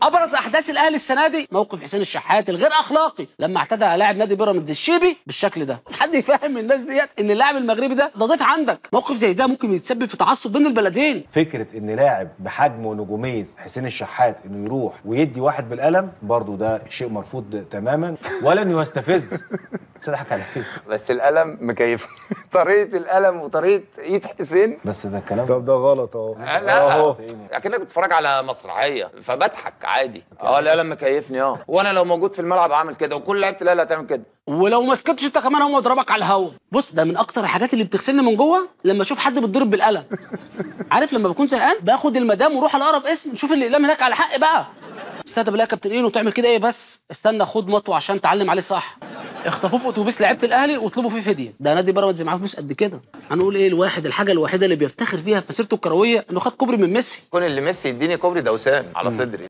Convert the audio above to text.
ابرز احداث الاهلي السنه دي موقف حسين الشحات الغير اخلاقي لما اعتدى على لاعب نادي بيراميدز الشيبي بالشكل ده. حد يفهم الناس ديت ان اللاعب المغربي ده ضيف عندك. موقف زي ده ممكن يتسبب في تعصب بين البلدين. فكره ان لاعب بحجم ونجوميه حسين الشحات انه يروح ويدي واحد بالقلم برضه ده شيء مرفوض تماما، ولا انه يستفز. تضحك على ايه؟ بس القلم مكيف. طريقه القلم وطريقه ايد حسين. بس ده الكلام طب ده غلط اهو. لا اكنك بتتفرج على مسرحيه فبضحك عادي. القلم مكيفني وانا لو موجود في الملعب عامل كده وكل لعيبه الاهلي هتعمل كده. ولو ما سكتش انت كمان هم يضربك على الهوا. بص ده من اكتر الحاجات اللي بتغسلني من جوه لما اشوف حد بيتضرب بالقلم. عارف لما بكون زهقان باخد المدام واروح على اقرب اسم نشوف اللي اقلام هناك على حق بقى. استهدى بالله يا كابتن ايه وتعمل كده ايه بس؟ استنى خد مطوه عشان تعلم عليه صح. اخطفوه في اتوبيس لعيبه الاهلي واطلبوا فيه فديه. ده نادي بيراميدز معاه فلوس قد كده. هنقول ايه الحاجه الوحيده اللي بيفتخر فيها في مسيرته الكرويه انه خد كوبري من ميسي. كون اللي ميسي يديني كوبري ده وسام على صدري.